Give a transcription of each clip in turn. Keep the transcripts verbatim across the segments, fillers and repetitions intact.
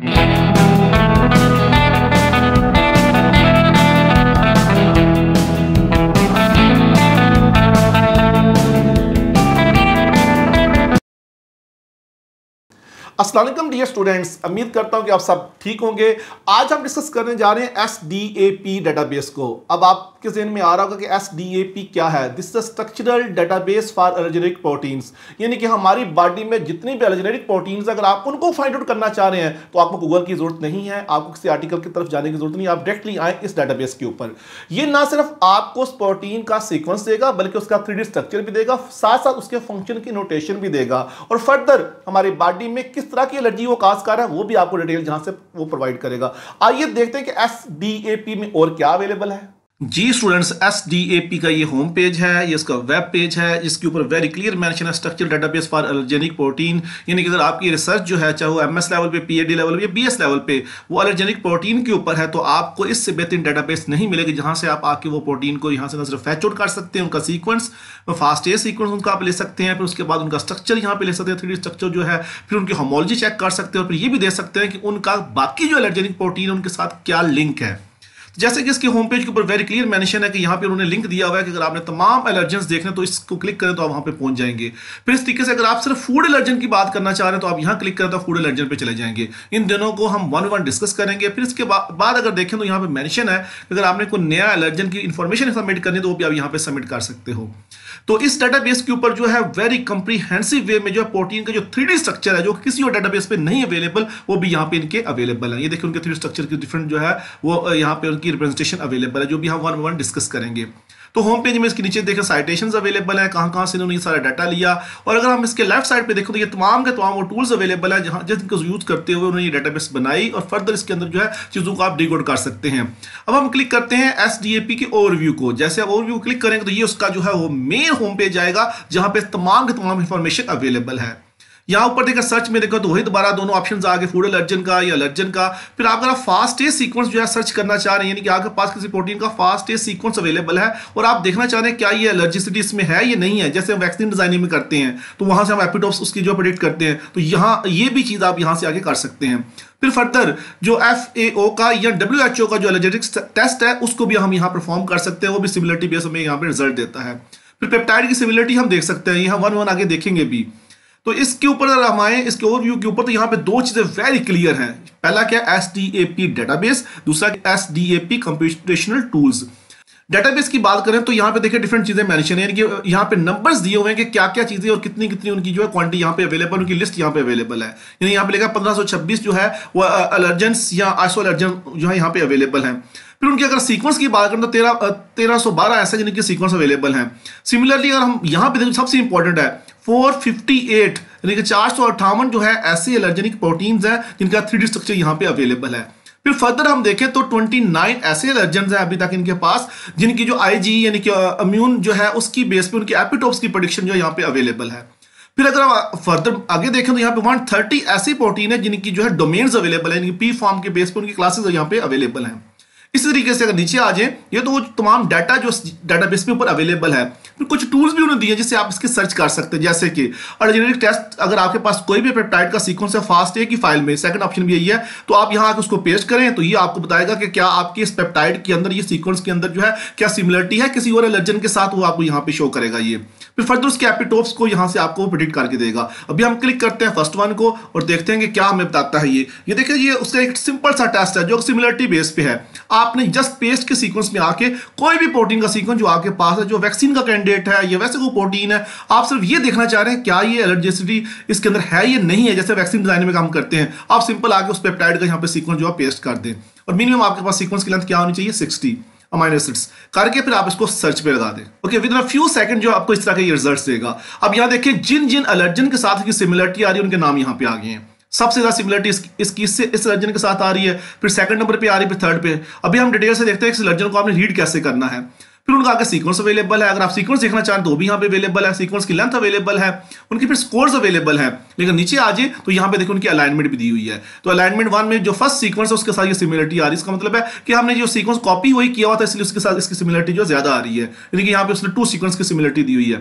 अस्सलाम वालेकुम dear students, उम्मीद करता हूं कि आप सब ठीक होंगे। आज हम डिस्कस करने जा रहे हैं S D A P database को। अब आपके ज़हन में आ रहा होगा कि एस डी ए पी क्या है। This is structural database for allergenic proteins, यानी कि हमारी बॉडी में जितनी भी एलर्जेनिक प्रोटीन्स अगर आप उनको फाइंड आउट करना चाह रहे हैं तो आपको गूगल की जरूरत नहीं है, आपको किसी आर्टिकल की तरफ जाने की जरूरत नहीं, आप डायरेक्टली आए इस डेटाबेस के ऊपर। ये ना सिर्फ आपको उस प्रोटीन का सीक्वेंस देगा बल्कि उसका थ्री डी स्ट्रक्चर भी देगा, साथ साथ उसके फंक्शन की नोटेशन भी देगा, और फर्दर हमारी बॉडी में किस तरह की एलर्जी वो काज कर रहा है वो भी आपको डिटेल जहां से वो प्रोवाइड करेगा। आइए देखते हैं कि एस डी ए पी में और क्या अवेलेबल है। जी students, S D A P का ये होम पेज है, ये इसका वेब पेज है, जिसके ऊपर वेरी क्लियर मेंशन है structural database for allergenic protein. यानी कि अगर आपकी रिसर्च जो है चाहे वो एम एस लेवल पे, पी एच डी लेवल पे या बी एस लेवल पे वो एलर्जेनिक प्रोटीन के ऊपर है, तो आपको इससे बेहतरीन डेटाबेस नहीं मिलेगी जहां से आप आके वो प्रोटीन को यहाँ से न सिर्फ फैच आउट कर सकते हैं, उनका सीक्वेंस, फास्ट ए सीक्वेंस उनका आप ले सकते हैं, फिर उसके बाद उनका स्ट्रक्चर यहाँ पे ले सकते हैं, थ्री डी स्ट्रक्चर जो है, फिर उनकी होमोलॉजी चेक कर सकते हैं, और फिर ये भी देख सकते हैं कि उनका बाकी जो एलर्जेनिक प्रोटीन है उनके साथ क्या लिंक है। जैसे कि इसके होम पेज के ऊपर वेरी क्लियर मेंशन है कि यहाँ पे उन्होंने लिंक दिया हुआ है कि अगर आपने तमाम एलर्जेंस देखने तो इसको क्लिक करें तो आप वहाँ पे पहुंच जाएंगे। फिर इस तरीके से अगर आप सिर्फ फूड एलर्जन की बात करना चाह रहे हैं तो आप यहाँ क्लिक करें तो फूड एलर्जन पे चले जाएंगे। इन दोनों को हम वन वन डिस्कस करेंगे। फिर इसके बाद अगर देखें तो यहाँ पे मेंशन है कि अगर आपने कोई नया एलर्जन की इंफॉर्मेशन सबमिट करनी है तो वो भी आप यहाँ पे सबमिट कर सकते हो। तो इस डेटाबेस के ऊपर जो है वेरी कंप्रीहेंसिव वे में जो है प्रोटीन का जो थ्री डी स्ट्रक्चर है जो किसी और डेटाबेस पे नहीं अवेलेबल, वो भी यहाँ पे इनके अवेलेबल है। ये देखिए उनके थ्री डी स्ट्रक्चर की डिफरेंट जो है वो यहाँ पे उनकी रिप्रेजेंटेशन अवेलेबल है, जो भी हम वन वन डिस्कस करेंगे। तो होम पेज में इसके नीचे देखें साइटेशंस अवेलेबल है, कहां कहां से इन्होंने ये सारा डाटा लिया। और अगर हम इसके लेफ्ट साइड पे देखो तो ये तमाम के तमाम वो टूल्स अवेलेबल है जहां जिनको यूज करते हुए उन्होंने ये डेटाबेस बनाई, और फर्दर इसके अंदर जो है चीजों को आप डिकोड कर सकते हैं। अब हम क्लिक करते हैं एस डी ए पी के ओवरव्यू को। जैसे आप ओवरव्यू क्लिक करेंगे तो ये उसका जो है वो मेन होम पेज आएगा जहां पे तमाम के तमाम इंफॉर्मेशन अवेलेबल है। यहाँ ऊपर देखो सर्च में देखो तो वही दोबारा दोनों ऑप्शंस आ गए, फूड एलर्जन का या एलर्जन का। फिर आप अगर फास्ट ए सीक्वेंस जो है सर्च करना चाह रहे हैं, यानी कि आपके पास किसी प्रोटीन का फास्ट ए सीक्वेंस अवेलेबल है और आप देखना चाह रहे हैं क्या ये एलर्जिसिटी इसमें है या नहीं है, जैसे हम वैक्सीन डिजाइनिंग में करते हैं तो वहां से हम एपिटोप्स उसकी जो प्रेडिक्ट करते हैं, तो यहाँ ये भी चीज आप यहाँ से आगे कर सकते हैं। फिर फर्दर जो एफ ए ओ का या डब्ल्यू एच ओ का जो एलर्जेटिक्स टेस्ट है उसको भी हम यहाँ परफॉर्म कर सकते हैं, वो भी सिमिलरिटी बेस में यहाँ पे रिजल्ट देता है। फिर पेप्टाइड की सिमिलरिटी हम देख सकते हैं, यहाँ वन वन आगे देखेंगे भी। तो इसके ऊपर अगर हम आए इसके ओवरव्यू के ऊपर तो यहाँ पे दो चीजें वेरी क्लियर हैं। पहला क्या, S D A P database, दूसरा S D A P computational tools. Database की बात करें तो यहाँ पे देखिए डिफरेंट चीजें मेंशन है, यानी कि यहाँ पे नंबर्स दिए हुए हैं कि क्या क्या चीजें और कितनी कितनी उनकी जो है क्वांटिटी यहाँ पे अवेलेबल, उनकी लिस्ट यहाँ पे अवेलेबल है। यानी यहाँ पे लिखा पंद्रह सौ छब्बीस जो है वो एलर्जेंस या आइसो एलर्जन जो है यहाँ पे अवेलेबल है। फिर उनकी अगर सीक्वेंस की बात करें तो तेरह तेरह सौ बारह ऐसे जिनके सीक्वेंस अवेलेबल हैं। सिमिलरली अगर हम यहाँ पे देखें सबसे इंपॉर्टेंट है चार सौ अट्ठावन यानी कि चार सौ अट्ठावन जो है ऐसे एलर्जेनिक प्रोटीन्स हैं जिनका थ्री डी स्ट्रक्चर यहाँ पे अवेलेबल है। फिर फर्दर हम देखें तो उनतीस ऐसे एलर्जेंस हैं अभी तक इनके पास जिनकी जो आईजी यानी कि इम्यून जो है उसकी बेस पे उनकी एपिटोप्स की प्रेडिक्शन जो यहाँ पे अवेलेबल है। फिर अगर हम फर्दर आगे देखें तो यहाँ पे एक सौ तीस ऐसी प्रोटीन है जिनकी जो है डोमेन्स अवेलेबल है, यानी कि पी फॉर्म के बेस पे उनकी क्लासेस यहाँ पे अवेलेबल हैं। इसी तरीके से अगर नीचे आ जाए ये तो वो तमाम डाटा जो डाटाबेस में ऊपर अवेलेबल है। फिर कुछ टूल्स भी उन्होंने दिए जिससे आप इसके सर्च कर सकते हैं, जैसे कि एलर्जेनिक टेस्ट अगर आपके पास कोई भी पेप्टाइड का सीक्वेंस है फास्ट ए की फाइल में, सेकंड ऑप्शन भी यही है, तो आप यहाँ आकर उसको पेस्ट करें तो ये आपको बताएगा कि क्या आपके इस पेप्टाइड के अंदर ये सीक्वेंस के अंदर जो है क्या सिमिलरिटी है किसी और एलर्जन के साथ, वो आपको यहाँ पे शो करेगा ये। फिर फर्दर उसके एपिटोप्स को यहाँ से आपको प्रेडिक्ट करके देगा। अभी हम क्लिक करते हैं फर्स्ट वन को और देखते हैं कि क्या हमें बताता है ये। ये देखिए ये उसका एक सिंपल सा टेस्ट है जो सिमिलरिटी बेस पे है। आपने जस्ट पेस्ट के सीक्वेंस में आके कोई भी प्रोटीन का सीक्वेंस जो आपके पास है जो वैक्सीन का कैंडिडेट है या वैसे कोई प्रोटीन है, आप सिर्फ ये देखना चाह रहे हैं क्या ये एलर्जेसिटी इसके अंदर है या नहीं है, जैसे वैक्सीन डिजाइन में काम करते हैं, आप सिंपल आके उस पेप्टाइड का यहाँ पे सीक्वेंस जो है पेस्ट कर दें। और मिनिमम आपके पास सीक्वेंस की लेंथ क्या होनी चाहिए, साठ अमीनो एसिड्स करके फिर आप इसको सर्च पे लगा दें। Okay, within a few second जो आपको इस तरह के रिजल्ट्स देगा। अब यहाँ देखिए जिन जिन एलर्जन के साथ की सिमिलरिटी आ रही है उनके नाम यहाँ पे आ गए हैं। सबसे ज्यादा सिमिलरिटी इस, इसकी इससे इस एलर्जन के साथ आ रही है, फिर सेकंड नंबर पे आ रही है, फिर थर्ड पे। अभी हम डिटेल से देखते हैं इस एलर्जन को आपने रीड कैसे करना है। फिर उनका आगे सीक्वेंस अवेलेबल है, अगर आप सीक्वेंस देखना चाहें तो भी यहाँ पे अवेलेबल है, सीक्वेंस की लेंथ अवेलेबल है, उनकी फिर स्कोर्स अवेलेबल है। लेकिन नीचे आ जाए तो यहाँ पे देखो उनकी अलाइनमेंट भी दी हुई है। तो अलाइनमेंट वन में जो फर्स्ट सीक्वेंस है उसके साथ ये सिमिलरिटी आ रही है, इसका मतलब है कि हमने जो सीक्वेंस कॉपी वही किया हुआ था इसलिए उसके साथ इसकी सिमिलरिटी जो ज्यादा आ रही है, यानी कि यहाँ पे उसने टू सीक्वेंस की सिमिलरिटी दी हुई है।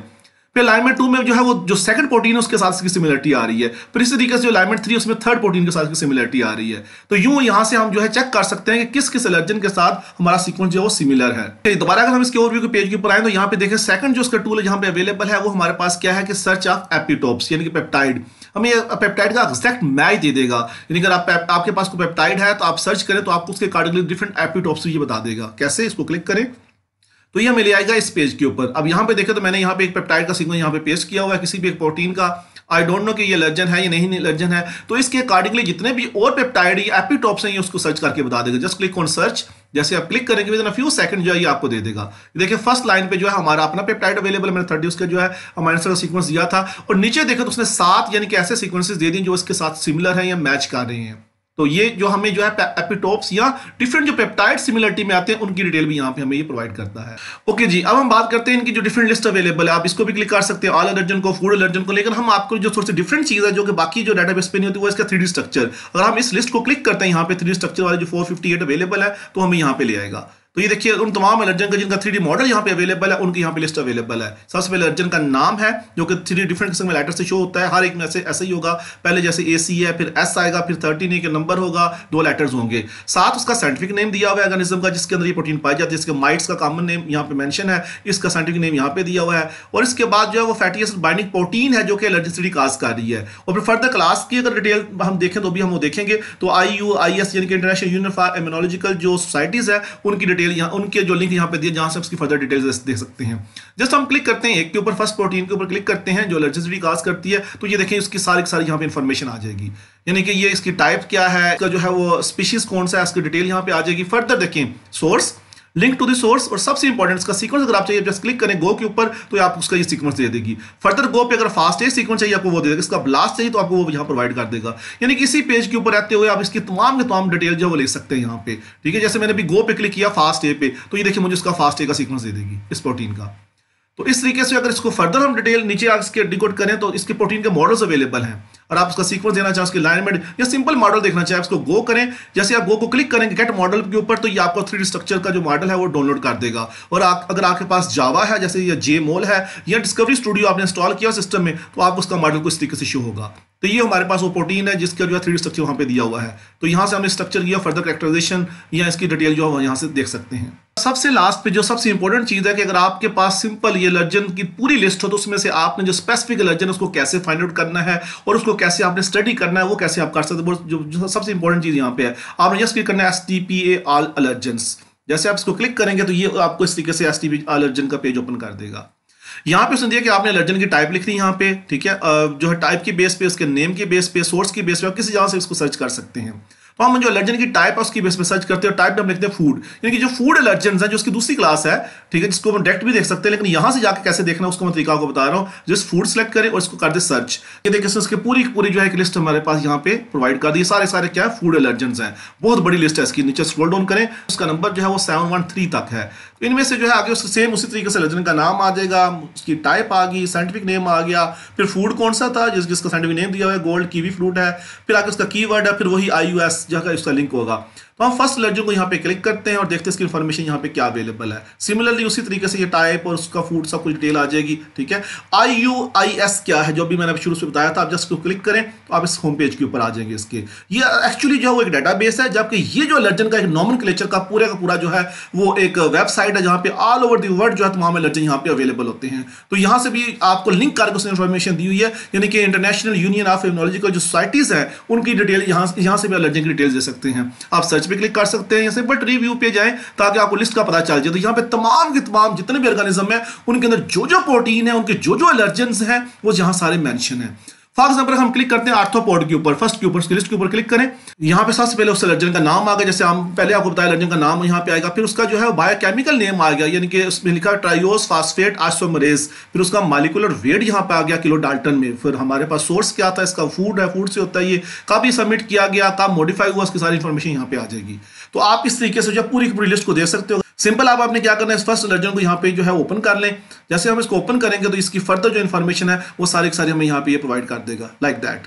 फिर अलाइनमेंट टू में जो है वो जो सेकंड प्रोटीन है उसके साथ इसकी सिमिलरिटी आ रही है। फिर इसी तरीके से जो अलाइनमेंट थ्री उसमें थर्ड प्रोटीन के साथ इसकी सिमिलरिटी आ रही है। तो यूं यहां से हम जो है चेक कर सकते हैं कि किस किस एलर्जन के साथ हमारा सीक्वेंस जो है वो सिमिलर है। दोबारा अगर हम इसके ओवरव्यू के पेज के ऊपर आए तो यहाँ पे देखें सेकंड जो इसका टूल है जहां पे अवेलेबल है वो हमारे पास क्या है कि सर्च ऑफ एपिटोप्स यानी कि पेप्टाइड। हमें पेप्टाइड का एग्जैक्ट मैच दे देगा, यानी अगर आप आपके पास कोई पेप्टाइड है तो आप सर्च करें तो आपको उसके अकॉर्डिंगली डिफरेंट एपिटोप्स ये बता देगा। कैसे, इसको क्लिक करें तो ये हमें ले आएगा इस पेज के ऊपर। अब यहाँ पे देखें तो मैंने यहाँ पे एक पेप्टाइड का सीक्वेंस यहाँ पे पेस्ट किया हुआ है किसी भी एक प्रोटीन का। आई डोंट नो कि ये एलर्जन है या नहीं एलर्जन है, तो इसके अकॉर्डिंगली जितने भी और पेप्टाइड या एपिटोप्स हैं ये उसको सर्च करके बता देगा। जस्ट क्लिक ऑन सर्च, जैसे आप क्लिक करेंगे within a few second जो है ये आपको दे देगा। देखिए फर्स्ट लाइन पे जो है हमारा अपना पेप्टाइड अवेलेबल है, मैंने थर्टी उसका जो है अमाइनो एसिड का सीक्वेंस दिया था, और नीचे देखें तो उसने सात यानी कि ऐसे सीक्वेंसेस दे दिए जो इसके साथ सिमिलर हैं या मैच कर रहे हैं। तो ये जो हमें जो है एपिटोप्स या डिफरेंट जो पेप्टाइड सिमिलरिटी में आते हैं उनकी डिटेल भी यहाँ पे हमें ये प्रोवाइड करता है। ओके जी, अब हम बात करते हैं इनकी जो डिफरेंट लिस्ट अवेलेबल है। आप इसको भी क्लिक कर सकते हैं, ऑल एलर्जन को, फूड एलर्जन को, लेकिन हम आपको जो थोड़ी सी डिफरेंट चीज है जो कि बाकी जो डेटाबेस पे नहीं होती वो इसका थ्री डी स्ट्रक्चर। अगर हम इस लिस्ट को क्लिक करते हैं यहाँ पे थ्री डी स्ट्रक्चर वाले जो फोर फिफ्टी एट अवेलेबल है तो हमें यहाँ पे ले आएगा। तो ये देखिए उन तमाम एलर्जन का जिनका थ्री डी मॉडल यहाँ पे अवेलेबल है उनकी यहाँ पे लिस्ट अवेलेबल है। सबसे पहले एलर्जन का नाम है जो कि थ्री डिफरेंट किस्म के लेटर से शो होता है, हर एक में ऐसे ऐसे ही होगा। पहले जैसे ए सी है, फिर एस आएगा, फिर थर्टीन के नंबर होगा, दो लेटर्स होंगे। साथ उसका साइंटिफिक नेम दिया हुआ है ऑर्गेनिज्म का जिसके अंदर ये प्रोटीन पाई जाती है, जिसके माइट्स का कॉमन नेम यहाँ पे मेंशन है, इसका साइंटिफिक नेम यहाँ पे दिया हुआ है। और इसके बाद जो है वो फैटी एसिड बाइंडिंग प्रोटीन है जो कि एलर्जिसिटी काज कर रही है। और फिर फर्दर क्लास की अगर डिटेल हम देखें तो भी हम वो देखेंगे तो आई यू आई एस यानी कि इंटरनेशनल यूनियन फॉर इम्यूनोलॉजिकल जो सोसाइटीज है उनकी डिटेल यहाँ, उनके जो लिंक यहाँ पे दिए जहां से उसकी फर्दर डिटेल्स देख सकते हैं। जस्ट हम क्लिक करते हैं एक के ऊपर, फर्स्ट प्रोटीन के ऊपर क्लिक करते हैं जो एलर्जिसिटी काज करती है, तो ये देखें उसकी सारी सारी यहाँ पे इंफॉर्मेशन आ जाएगी, यानी कि ये इसकी टाइप क्या है, इसका जो है वो स्पीशीज कौन सा है, इसकी डिटेल यहाँ पे आ जाएगी। फर्दर देखें source, link to the source, और सबसे इंपॉर्टेंट इसका सीक्वेंस अगर आप चाहिए जस्ट क्लिक करें गो के ऊपर तो आप उसका ये सीक्वेंस दे देगी। फर्दर गो पे अगर फास्ट एज सीक्वेंस चाहिए आपको वो दे देगा, इसका ब्लास्ट चाहिए तो आपको वो यहाँ प्रोवाइड कर देगा। यानी कि इसी पेज के ऊपर रहते हुए आप इसकी तमाम के तमाम डिटेल जो वो ले सकते हैं यहाँ पे। ठीक है, जैसे मैंने अभी गो पे क्लिक किया फास्ट ए पे तो ये देखिए मुझे उसका फास्ट ए का सीक्वेंस दे देगी इस प्रोटीन का। तो इस तरीके से अगर इसको फर्दर हम डिटेल नीचे आगे इसके डिकोड करें तो इसके प्रोटीन के मॉडल्स अवेलेबल हैं, और आप उसका सीक्वेंस देना चाहें, उसके अलाइनमेंट या सिंपल मॉडल देखना चाहें उसको गो करें। जैसे आप गो को क्लिक करेंगे गेट मॉडल के ऊपर तो ये आपको थ्री डी स्ट्रक्चर का जो मॉडल है वो डाउनलोड कर देगा। और आप अगर आपके पास जावा है जैसे ये जेमोल है या डिस्कवरी स्टूडियो आपने इंस्टॉल किया सिस्टम में तो आपको उसका मॉडल को इस तरीके से शो होगा। तो ये हमारे पास वो प्रोटीन है जिसका जो है थ्री डी स्ट्रक्चर वहां पे दिया हुआ है। तो यहां से हमने स्ट्रक्चर किया, फर्दर कैरेक्टराइजेशन या इसकी डिटेल जो है यहां से देख सकते हैं। सबसे लास्ट पे जो सबसे इंपॉर्टेंट चीज है कि अगर आपके पास सिंपल ये एलर्जन की पूरी लिस्ट हो तो उसमें से आपने जो स्पेसिफिक एलर्जन उसको कैसे फाइंड आउट करना है और उसको कैसे आपने स्टडी करना है वो कैसे आप कर सकते हैं। जो, जो सबसे इंपॉर्टेंट चीज यहाँ पे है आपने जस्ट क्लिक करना है S T P A all allergens. जैसे आप इसको क्लिक करेंगे तो ये आपको इस तरीके से एस टी पी एलर्जन का पेज ओपन कर देगा। यहाँ पे उसने दिया कि आपने एलर्जन की टाइप लिख दी यहाँ पे, ठीक है, जो है टाइप की बेस पे, उसके नेम की बेस पे, सोर्स की बेस पे आप किसी जगह से इसको सर्च कर सकते हैं। तो हम जो एलर्जन की टाइप है उसकी बेस पे सर्च करते हैं, टाइप हम लिखते हैं फूड, यानी कि जो फूड एलर्जन है जो उसकी दूसरी क्लास है, ठीक है, जिसको हम डायरेक्ट भी देख सकते हैं, लेकिन यहां से जाकर कैसे देखना उसको मैं तरीका आपको बता रहा हूं। जस्ट फूड सेलेक्ट करें और इसको कर दे सर्च। ये देखिए इसके पूरी पूरी जो है एक लिस्ट हमारे पास यहाँ पे प्रोवाइड कर दी, सारे सारे क्या है फूड एलर्जन हैं, बहुत बड़ी लिस्ट है इसकी। नीचे स्क्रॉल डाउन करें उसका नंबर जो है वो सेवन वन थ्री तक है। तो इनमें से जो है आगे उसके सेम उसी तरीके से एलर्जन का नाम आ जाएगा, उसकी टाइप आ गई, साइंटिफिक नेम आ गया, फिर फूड कौन सा था जिस जिसका साइंटिफिक नेम दिया हुआ है, गोल्ड कीवी फ्रूट है, फिर आगे उसका कीवर्ड है, फिर वही आई यू एस जगह उसका लिंक होगा। तो हम फर्स्ट एलर्जन को यहाँ पे क्लिक करते हैं और देखते हैं इसकी इन्फॉर्मेशन यहाँ पे क्या अवेलेबल है। सिमिलरली उसी तरीके से ये टाइप और उसका फूड सब कुछ डिटेल आ जाएगी। ठीक है, आई यू आई एस क्या है जो भी मैंने शुरू से बताया था, आप जस्ट क्लिक करें तो आप इस होम पेज के ऊपर आ जाएंगे इसके। ये एक्चुअली जो है वो एक डेटाबेस है, जबकि ये जो एलर्जन का एक नॉमेनक्लेचर का पूरा का पूरा जो है वो एक वेबसाइट है जहाँ पे ऑल ओवर द वर्ल्ड जो है तमाम एलर्जन यहाँ पे अवेलेबल होते हैं। तो यहाँ से भी आपको लिंक करके उसने इन्फॉर्मेशन दी हुई है, यानी कि इंटरनेशनल यूनियन ऑफ इम्यूनोलॉजिकल जो सोसाइटीज है उनकी डिटेल यहाँ यहाँ से भी एलर्जन की डिटेल्स दे सकते हैं। आप सर्च पे क्लिक कर सकते हैं, सिंपल रिव्यू पे जाएं ताकि आपको लिस्ट का पता चल जाए। तो यहाँ पे तमाम के तमाम जितने भी ऑर्गेनिज्म है उनके अंदर जो जो प्रोटीन है, उनके जो जो एलर्जेंस हैं वो यहाँ सारे मेंशन है। फॉर एग्जांपल हम क्लिक करते हैं आर्थ्रोपोड के ऊपर, फर्स्ट के ऊपर उसकी लिस्ट के ऊपर क्लिक करें, यहाँ पे सबसे पहले उस एलर्जन का नाम आ गया, जैसे हम पहले आपको बताया एलर्जन का नाम यहाँ पे आएगा, फिर उसका जो है बायोकेमिकल नेम आ गया, यानी कि उसमें लिखा ट्राइओस फास्फेट आइसोमरेज, फिर उसका मॉलिक्यूलर वेट यहाँ पे आ गया किलो डाल्टन में, फिर हमारे पास सोर्स क्या था, इसका फूड है, फूड से होता है ये, कब ये सबमिट किया गया, कब मॉडिफाई हुआ, उसकी सारी इंफॉर्मेशन यहाँ पे आ जाएगी। तो आप इस तरीके से जो पूरी पूरी लिस्ट को देख सकते हो। सिंपल आप आपने क्या करना है, इस फर्स्ट एलर्जन को यहाँ पे जो है ओपन कर लें। जैसे हम इसको ओपन करेंगे तो इसकी फर्दर जो इन्फॉर्मेशन है वो सारी सारी हमें यहाँ पे ये प्रोवाइड कर देगा, लाइक दैट।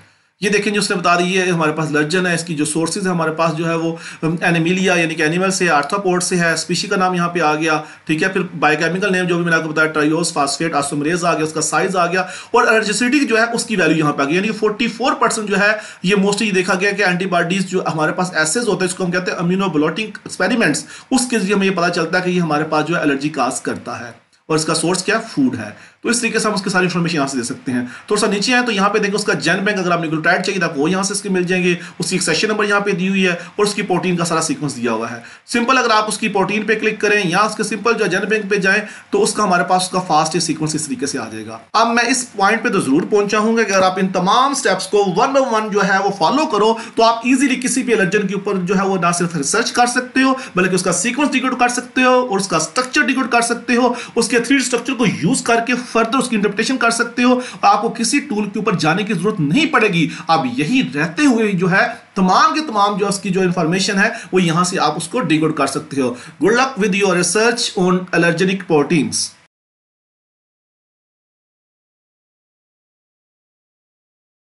ये देखें जो उसने बता रही है हमारे पास एलर्जन है, इसकी जो सोर्सेज है हमारे पास जो है वो एनिमिलिया यानी कि एनिमल से, आर्थ्रोपोड से है, स्पीशी का नाम यहाँ पे आ गया, ठीक है। फिर बायोकेमिकल नेम जो भी मैंने आपको बताया, ट्राइयोस फास्फेट आइसोमरेज आ गया, उसका साइज आ गया, और एलर्जिसिटी जो है उसकी वैल्यू यहाँ पे आ गई, यानी कि चौवालीस परसेंट जो है ये मोस्टली देखा गया कि एंटीबॉडीज जो हमारे पास एसेज होते हैं, इसको हम कहते हैं इम्यूनोब्लोटिंग एक्सपेरिमेंट्स, उसके जरिए हमें ये पता चलता है कि ये हमारे पास जो है एलर्जी काज करता है, और इसका सोर्स क्या फूड है। तो इस तरीके से हम उसकी सारी इन्फॉर्मेशन यहाँ से दे सकते हैं। थोड़ा सा नीचे आए तो यहाँ पे देखो उसका जेन बैंक, अगर आप न्यूक्लियोटाइड चाहिए तो वो यहाँ से इसके मिल जाएंगे, उसकी एक सेशन नंबर यहाँ पे दी हुई है, और उसकी प्रोटीन का सारा सीक्वेंस दिया हुआ है। सिंपल अगर आप उसकी प्रोटीन पे क्लिक करें या उसके सिंपल जो जेन बैंक पे जाएं तो उसका हमारे पास उसका फास्ट सीक्वेंस इस तरीके से आ जाएगा। अब मैं इस पॉइंट पे तो जरूर पहुंचा हूं कि अगर आप इन तमाम स्टेप्स को वन बाय वन जो है वो फॉलो करो तो आप इजीली किसी भी एलर्जन के ऊपर जो है वो ना सिर्फ रिसर्च कर सकते हो बल्कि उसका सीक्वेंस डिकोड कर सकते हो और उसका स्ट्रक्चर डिकोड कर सकते हो, उसके थ्री स्ट्रक्चर को यूज करके फर्दर उसकी इंटरप्रिटेशन कर सकते हो। आपको किसी टूल के ऊपर जाने की जरूरत नहीं पड़ेगी। आप यही रहते हुए जो है तमाम के तमाम जो उसकी जो इंफॉर्मेशन है वो यहां से आप उसको डिकोड कर सकते हो। Good luck with your research on allergenic proteins.